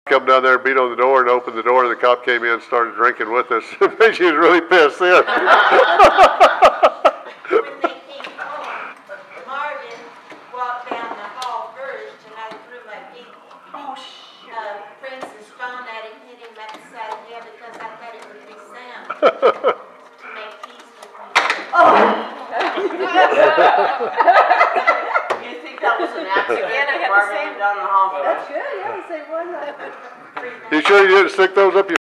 Come down there and beat on the door and opened the door, and the cop came in and started drinking with us. She was really pissed then. When they came home, Marvin walked down the hall first, and I threw my big Prince's phone at him, hit him upside the head because I thought it would be Sam to make peace with me. You think that was an accident? Again, I had the Marvin same. went down the hall. That's good. Yeah, the same one. You sure you didn't stick those up your